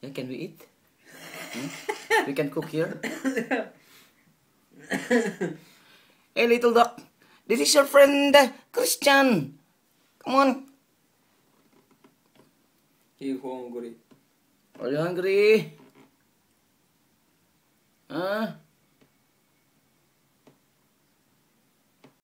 Yeah, can we eat? We can cook here. Hey, little duck. This is your friend, Christian. Come on. He's hungry. Are you hungry?